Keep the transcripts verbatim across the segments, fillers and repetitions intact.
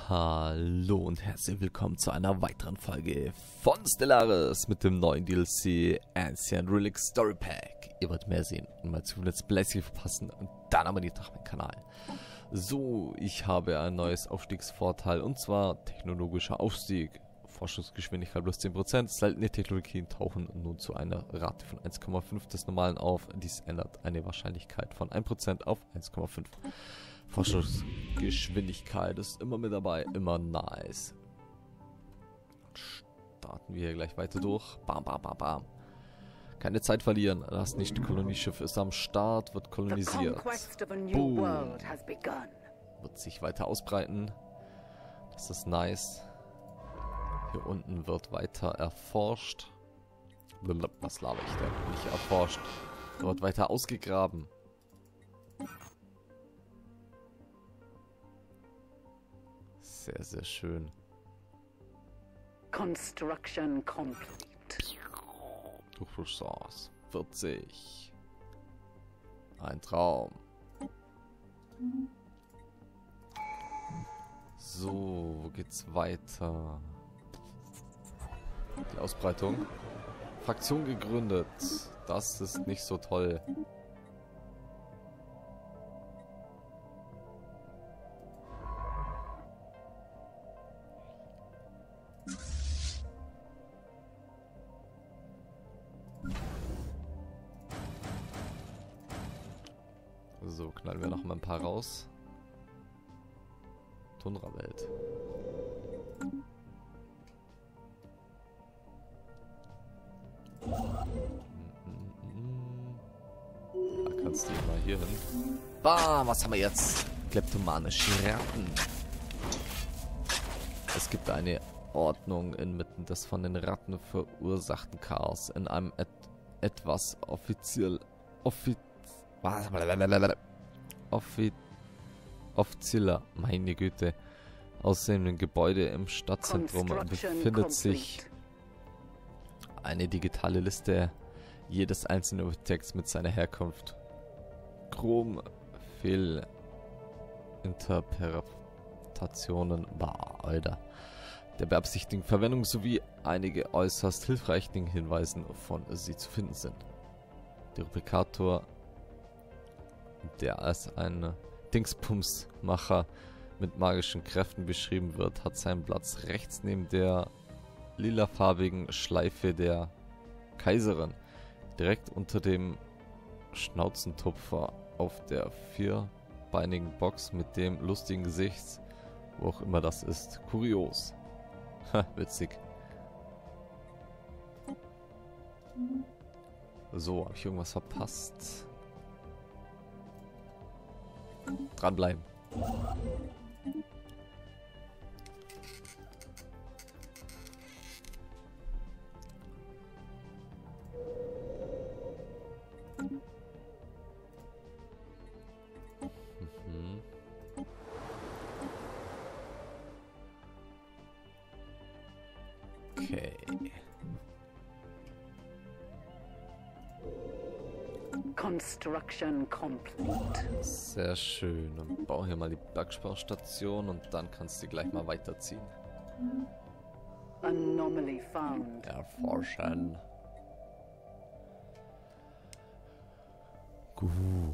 Hallo und herzlich willkommen zu einer weiteren Folge von Stellaris mit dem neuen D L C Ancient Relic Story Pack. Ihr wollt mehr sehen und mal zu Let's Play verpassen und dann abonniert doch meinen Kanal. So, ich habe ein neues Aufstiegsvorteil und zwar technologischer Aufstieg. Forschungsgeschwindigkeit plus zehn Prozent. Seltene Technologien tauchen nun zu einer Rate von eins Komma fünf des normalen auf. Dies ändert eine Wahrscheinlichkeit von ein Prozent auf eins Komma fünf. Forschungsgeschwindigkeit ist immer mit dabei, immer nice. Starten wir hier gleich weiter durch. Bam, bam, bam, bam. Keine Zeit verlieren. Das nächste Kolonieschiff ist am Start, wird kolonisiert. Boom. Wird sich weiter ausbreiten. Das ist nice. Hier unten wird weiter erforscht. Was laber ich denn? Nicht erforscht. Wird weiter ausgegraben. Sehr, sehr schön. Construction complete. Durchflusschance vierzig. Ein Traum. So, wo geht's weiter? Die Ausbreitung. Fraktion gegründet. Das ist nicht so toll. So, knallen wir noch mal ein paar raus. Tundra-Welt. Da kannst du mal hier hin. Bam, was haben wir jetzt? Kleptomanische Ratten. Es gibt eine Ordnung inmitten des von den Ratten verursachten Chaos in einem et etwas offiziell offiziell Offi offizieller, meine Güte, aussehenden Gebäude im Stadtzentrum befindet sich eine digitale Liste jedes einzelnen Objekts mit seiner Herkunft. Chrom, Fehlinterpretationen, bah, Alter, der beabsichtigten Verwendung sowie einige äußerst hilfreichen Hinweisen von sie zu finden sind. Der Replikator, der als ein Dingsbumsmacher mit magischen Kräften beschrieben wird, hat seinen Platz rechts neben der lilafarbigen Schleife der Kaiserin, direkt unter dem Schnauzentupfer auf der vierbeinigen Box mit dem lustigen Gesicht, wo auch immer das ist. Kurios. Ha, witzig. So, habe ich irgendwas verpasst? Dranbleiben. Mhm. Okay. Construction complete. Sehr schön. Dann bauen hier mal die Bergsparstation und dann kannst du gleich mal weiterziehen. Anomaly found. Erforschen. Gut.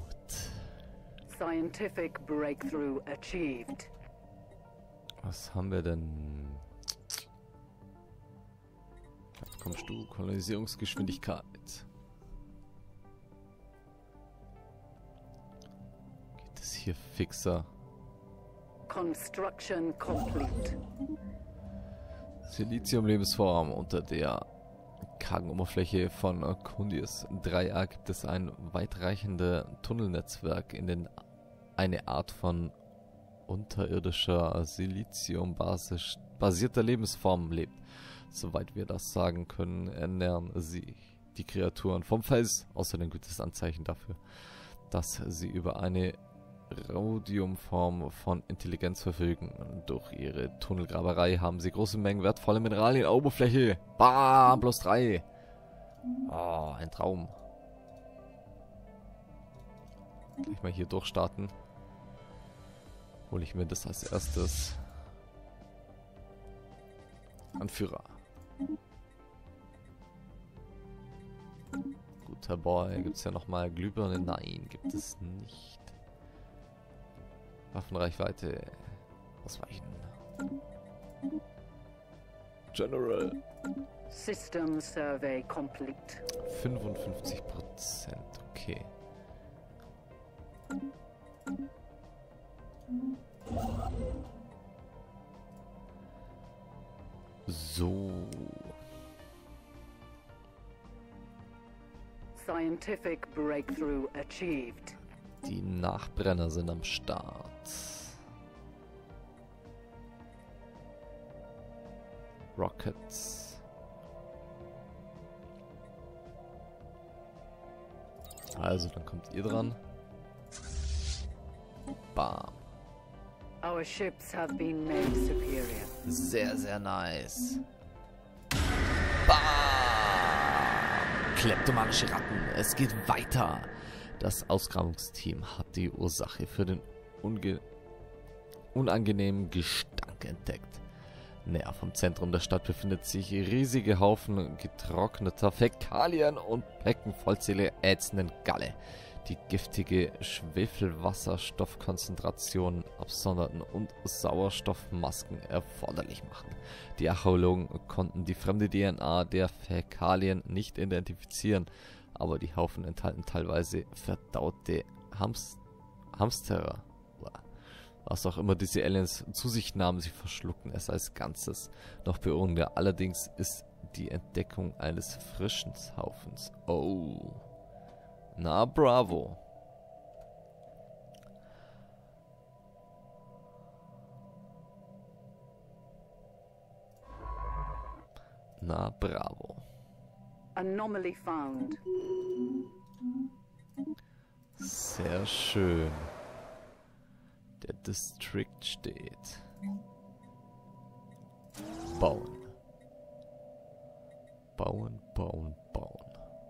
Scientific breakthrough achieved. Was haben wir denn? Was kommst du? Kolonisierungsgeschwindigkeit. Hier fixer. Construction complete. Silizium-Lebensform unter der kargen Oberfläche von Kundius drei a gibt es ein weitreichende Tunnelnetzwerk, in dem eine Art von unterirdischer Silizium-basierter Lebensform lebt. Soweit wir das sagen können, ernähren sie die Kreaturen vom Fels. Außerdem gibt es Anzeichen dafür, dass sie über eine Rhodiumform von Intelligenz verfügen. Durch ihre Tunnelgraberei haben sie große Mengen wertvoller Mineralien in der Oberfläche. Bam, plus drei. Oh, ein Traum. Gleich mal hier durchstarten. Hole ich mir das als erstes. Anführer. Guter Boy. Gibt es ja nochmal Glühbirne? Nein, gibt es nicht. Waffenreichweite. Ausweichen. General. System survey complete. fünfundfünfzig Prozent. Okay. So. Scientific breakthrough achieved. Die Nachbrenner sind am Start. Rockets. Also, dann kommt ihr dran. Bam. Our ships have been made superior. Sehr, sehr nice. Bam! Kleptomanische Ratten. Es geht weiter. Das Ausgrabungsteam hat die Ursache für den unge unangenehmen Gestank entdeckt. Näher vom Zentrum der Stadt befindet sich riesige Haufen getrockneter Fäkalien und Becken voll ätzenden Galle, die giftige Schwefelwasserstoffkonzentrationen absonderten und Sauerstoffmasken erforderlich machen. Die Archäologen konnten die fremde D N A der Fäkalien nicht identifizieren, aber die Haufen enthalten teilweise verdaute Hams Hamsterer. Was auch immer diese Aliens zu sich nahmen, sie verschluckten es als Ganzes. Noch beunruhigender allerdings ist die Entdeckung eines frischen Haufens. Oh. Na, bravo. Na, bravo. Anomaly found. Sehr schön. Der District steht. Bauen. Bauen, bauen, bauen.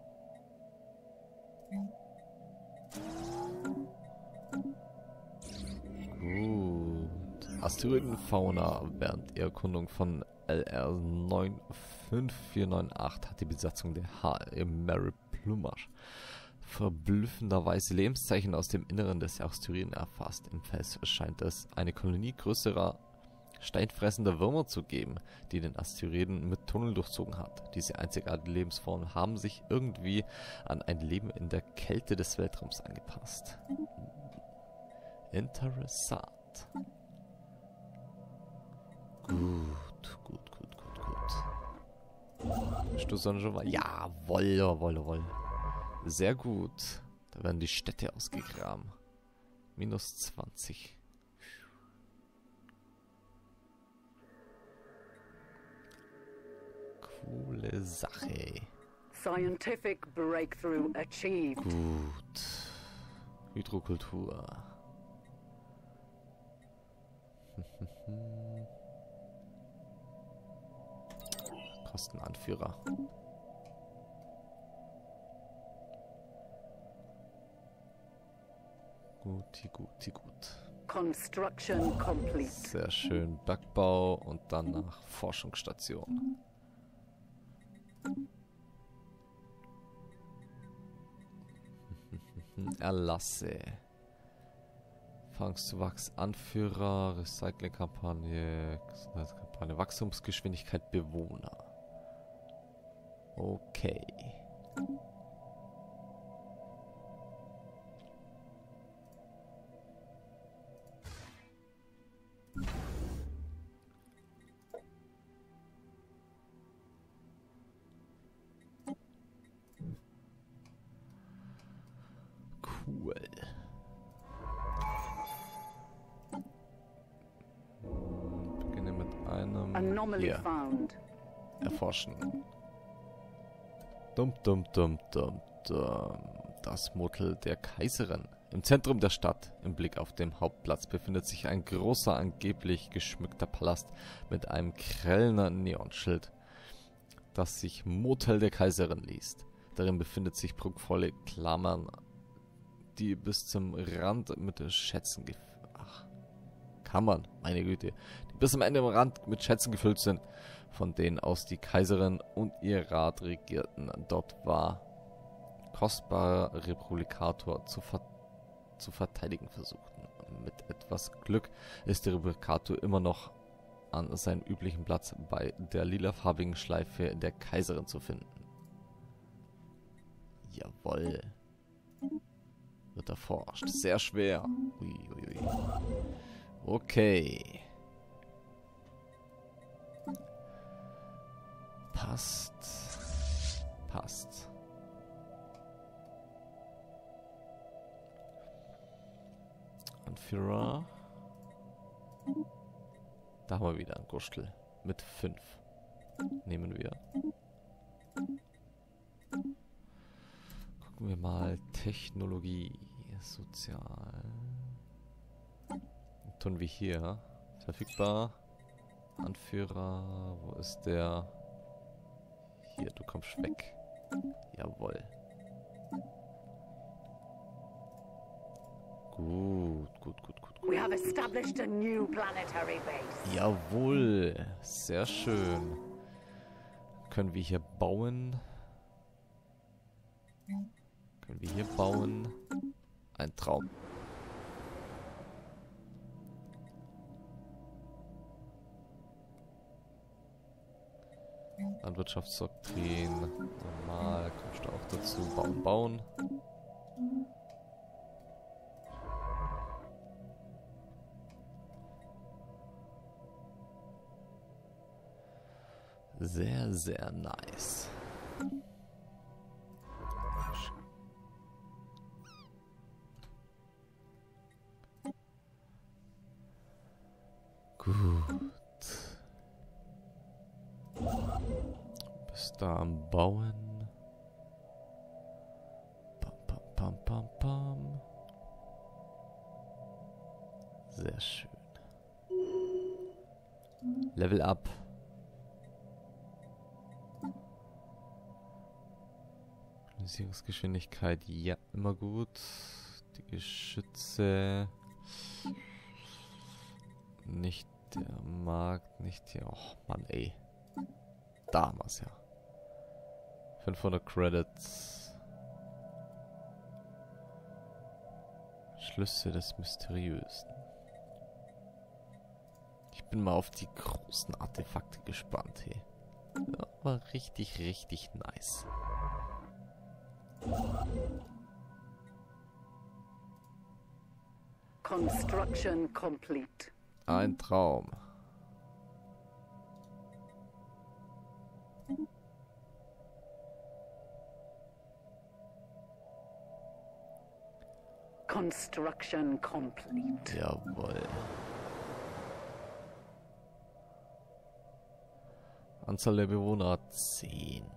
Gut. Asteroidenfauna während der Erkundung von L R neun fünf vier neun acht hat die Besatzung der H M Mary Plumage verblüffenderweise Lebenszeichen aus dem Inneren des Asteroiden erfasst. Im Fels scheint es eine Kolonie größerer, steinfressender Würmer zu geben, die den Asteroiden mit Tunnel durchzogen hat. Diese einzigartigen Lebensformen haben sich irgendwie an ein Leben in der Kälte des Weltraums angepasst. Interessant. Gut, gut, gut, gut, gut. Stoßern schon mal. Jawoll, jawoll, jawoll. Sehr gut. Da werden die Städte ausgegraben. Minus zwanzig. Coole Sache. Scientific breakthrough achieved. Gut. Hydrokultur. Kostenanführer. Guti, guti, gut. Construction complete. Sehr schön. Bergbau und danach Forschungsstation. Erlasse. Fangstzuwachs, Anführer, Recyclingkampagne, Kampagne, Wachstumsgeschwindigkeit, Bewohner. Okay. Cool. Beginne mit einem Anomaly hier. found. Erforschen. Dum dum dum dum dum. Das Motel der Kaiserin. Im Zentrum der Stadt, im Blick auf den Hauptplatz, befindet sich ein großer, angeblich geschmückter Palast mit einem Krellner Neonschild, das sich Motel der Kaiserin liest. Darin befindet sich prunkvolle Klammern, die bis zum Rand mit Schätzen gef Ach, Kammern, meine Güte, die bis am Ende am Rand mit Schätzen gefüllt sind, von denen aus die Kaiserin und ihr Rat regierten. Dort war kostbarer Replikator zu, ver zu verteidigen versuchten. Mit etwas Glück ist der Replikator immer noch an seinem üblichen Platz bei der lilafarbigen Schleife der Kaiserin zu finden. Jawohl. Wird erforscht. Sehr schwer. Ui, ui, ui. Okay. Passt. Passt. Anführer. Da haben wir wieder einen Gurschtel. Mit fünf. Nehmen wir. Gucken wir mal. Technologie. Sozial. Und tun wir hier. Verfügbar. Anführer. Wo ist der? Hier, du kommst weg. Jawohl. Gut, gut, gut, gut. We have established a new planetary base. Jawohl. Sehr schön. Können wir hier bauen? Können wir hier bauen? Ein Traum. Landwirtschaftsdoktrin. Normal. Kommst du auch dazu. Bauen, bauen. Sehr, sehr nice. Gut. Bist da am Bauen. Pam, pam, pam, pam, pam. Sehr schön. Level up. Organisierungsgeschwindigkeit, ja, immer gut. Die Geschütze. Nicht der Markt, nicht hier. Oh Mann, ey. Da haben wir's ja. fünfhundert Credits. Schlüsse des Mysteriösen. Ich bin mal auf die großen Artefakte gespannt, hey. Ja, war richtig, richtig nice. Construction complete. Ein Traum. Construction complete. Jawohl. Anzahl der Bewohner zehn.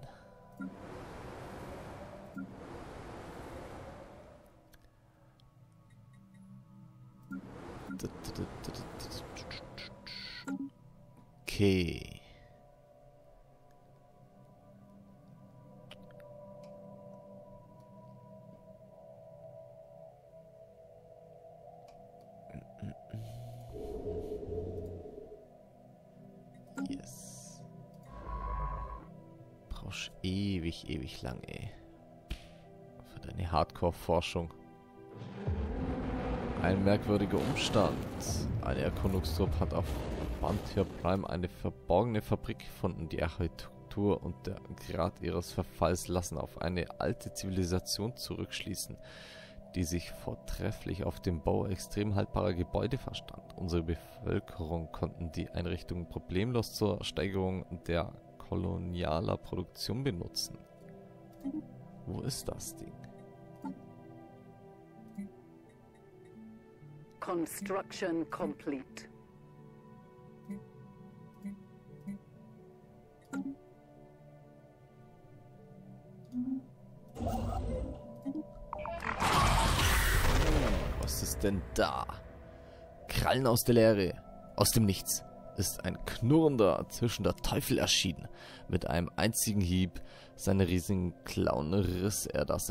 Okay. Yes. Brauchst ewig, ewig lang, ey. Für deine Hardcore-Forschung. Ein merkwürdiger Umstand. Eine Erkundungstruppe hat auf Bantia Prime eine verborgene Fabrik gefunden. Die Architektur und der Grad ihres Verfalls lassen auf eine alte Zivilisation zurückschließen, die sich vortrefflich auf den Bau extrem haltbarer Gebäude verstand. Unsere Bevölkerung konnten die Einrichtungen problemlos zur Steigerung der kolonialer Produktion benutzen. Wo ist das Ding? Construction complete. Was ist denn da? Krallen aus der Leere, aus dem Nichts, ist ein knurrender, zischender Teufel erschienen. Mit einem einzigen Hieb seiner riesigen Klauen riss er das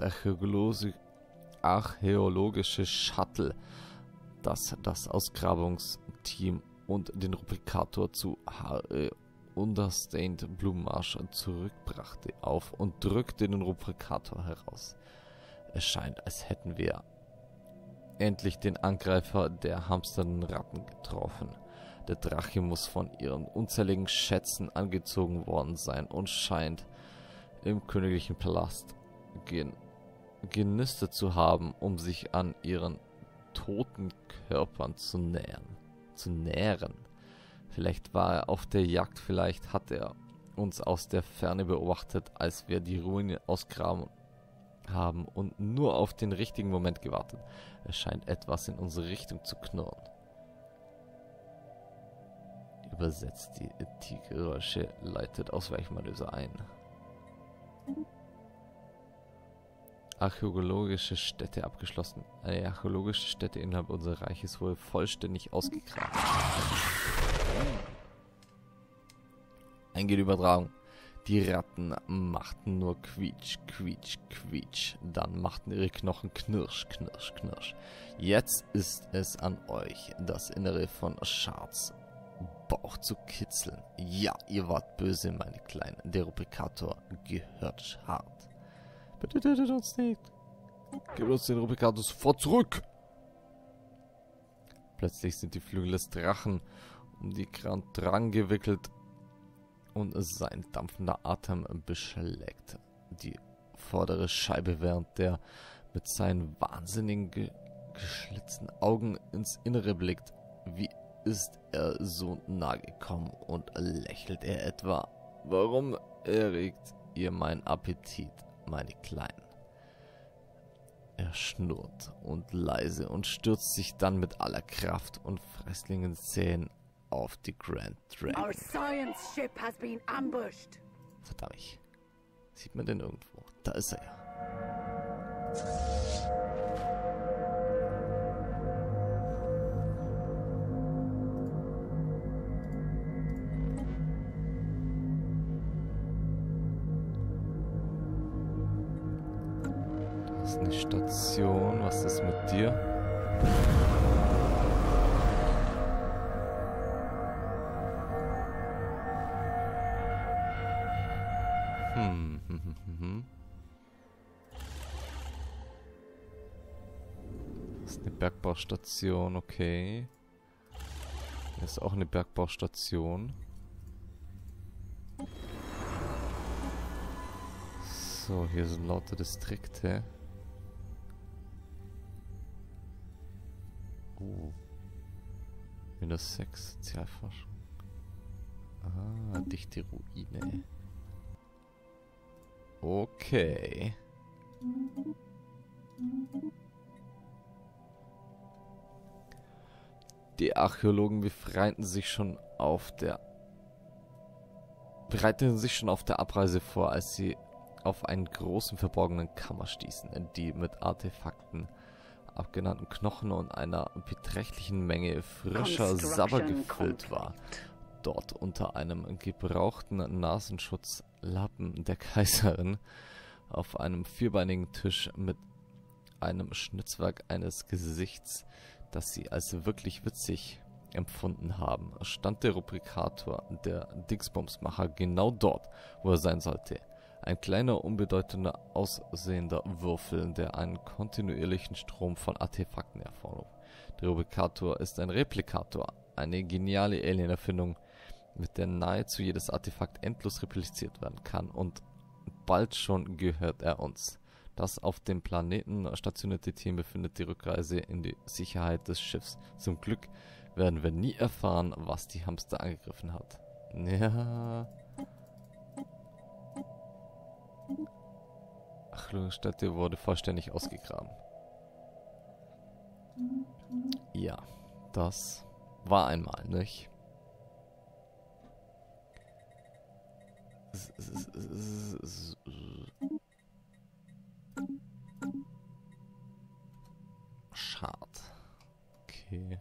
archäologische Shuttle, das das Ausgrabungsteam Team und den Rubrikator zu H Understained Blumenmarsch zurückbrachte, auf und drückte den Rubrikator heraus. Es scheint, als hätten wir endlich den Angreifer der hamsternden Ratten getroffen. Der Drache muss von ihren unzähligen Schätzen angezogen worden sein und scheint im königlichen Palast gen genistet zu haben, um sich an ihren toten Körpern zu nähern. Zu nähren. Vielleicht war er auf der Jagd, vielleicht hat er uns aus der Ferne beobachtet, als wir die Ruine ausgraben haben und nur auf den richtigen Moment gewartet. Es scheint etwas in unsere Richtung zu knurren. Übersetzt die Geräusche, leitet Ausweichmanöver ein. Archäologische Stätte abgeschlossen. Eine archäologische Stätte innerhalb unseres Reiches wurde vollständig ausgegraben. Eingeht Übertragung. Die Ratten machten nur quietsch, quietsch, quietsch. Dann machten ihre Knochen knirsch, knirsch, knirsch. Jetzt ist es an euch, das Innere von Shards Bauch zu kitzeln. Ja, ihr wart böse, meine Kleinen. Der Rubrikator gehört hart. Bitte tötet uns nicht. Gebt uns den Rubrikator sofort zurück. Plötzlich sind die Flügel des Drachen um die Grand dran gewickelt und sein dampfender Atem beschlägt die vordere Scheibe, während der mit seinen wahnsinnigen ge geschlitzten Augen ins Innere blickt. Wie ist er so nah gekommen und lächelt er etwa? Warum erregt ihr meinen Appetit, meine Kleinen? Er schnurrt und leise und stürzt sich dann mit aller Kraft und Fresslingens Zähnen auf die Grand Dragon. Our science ship has been ambushed. Verdammt. Sieht man den irgendwo? Da ist er ja. Das ist eine Station. Was ist mit dir? Hm, hm, hm, hm, hm. Das ist eine Bergbaustation, okay. Das ist auch eine Bergbaustation. So, hier sind lauter Distrikte. Uh. Minus sechs, Sozialforschung. Ah, dichte Ruine. Okay. Die Archäologen befreiten sich schon auf der bereiteten sich schon auf der Abreise vor, als sie auf einen großen verborgenen Kammer stießen, die mit Artefakten, abgenannten Knochen und einer beträchtlichen Menge frischer Sabber gefüllt war. Dort unter einem gebrauchten Nasenschutzlappen der Kaiserin auf einem vierbeinigen Tisch mit einem Schnitzwerk eines Gesichts, das sie als wirklich witzig empfunden haben, stand der Rubrikator, der Dingsbumsmacher, genau dort, wo er sein sollte. Ein kleiner, unbedeutender aussehender Würfel, der einen kontinuierlichen Strom von Artefakten hervorruft. Der Rubrikator ist ein Replikator, eine geniale Alien-Erfindung, mit der nahezu jedes Artefakt endlos repliziert werden kann, und bald schon gehört er uns. Das auf dem Planeten stationierte Team befindet die Rückreise in die Sicherheit des Schiffs. Zum Glück werden wir nie erfahren, was die Hamster angegriffen hat. Ja. Stätte wurde vollständig ausgegraben. Ja, das war einmal, nicht? Schade. Okay.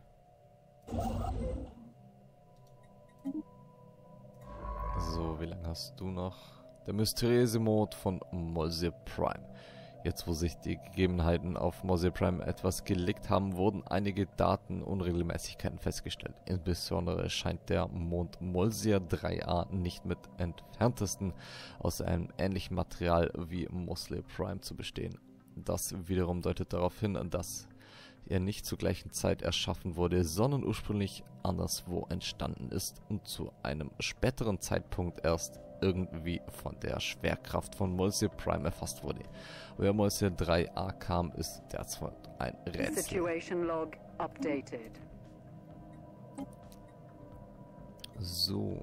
So, wie lange hast du noch? Der mysteriöse Mond von Molse Prime. Jetzt, wo sich die Gegebenheiten auf Mos Prime etwas gelegt haben, wurden einige Datenunregelmäßigkeiten festgestellt. Insbesondere scheint der Mond Molsir drei a nicht mit entferntesten aus einem ähnlichen Material wie Mos Prime zu bestehen. Das wiederum deutet darauf hin, dass er nicht zur gleichen Zeit erschaffen wurde, sondern ursprünglich anderswo entstanden ist und zu einem späteren Zeitpunkt erst irgendwie von der Schwerkraft von Molsir Prime erfasst wurde. Woher Molsir drei a kam, ist derzeit ein Rätsel. Situation log updated. So.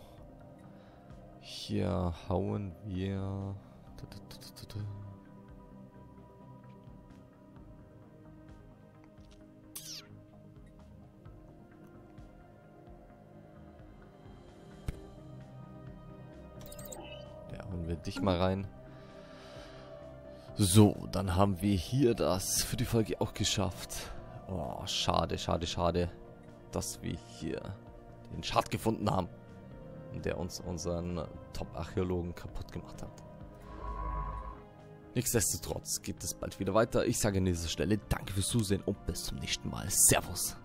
Hier hauen wir... Hauen wir dich mal rein. So, dann haben wir hier das für die Folge auch geschafft. Oh, schade, schade, schade, dass wir hier den Schat gefunden haben, der uns unseren Top-Archäologen kaputt gemacht hat. Nichtsdestotrotz geht es bald wieder weiter. Ich sage an dieser Stelle danke fürs Zusehen und bis zum nächsten Mal. Servus.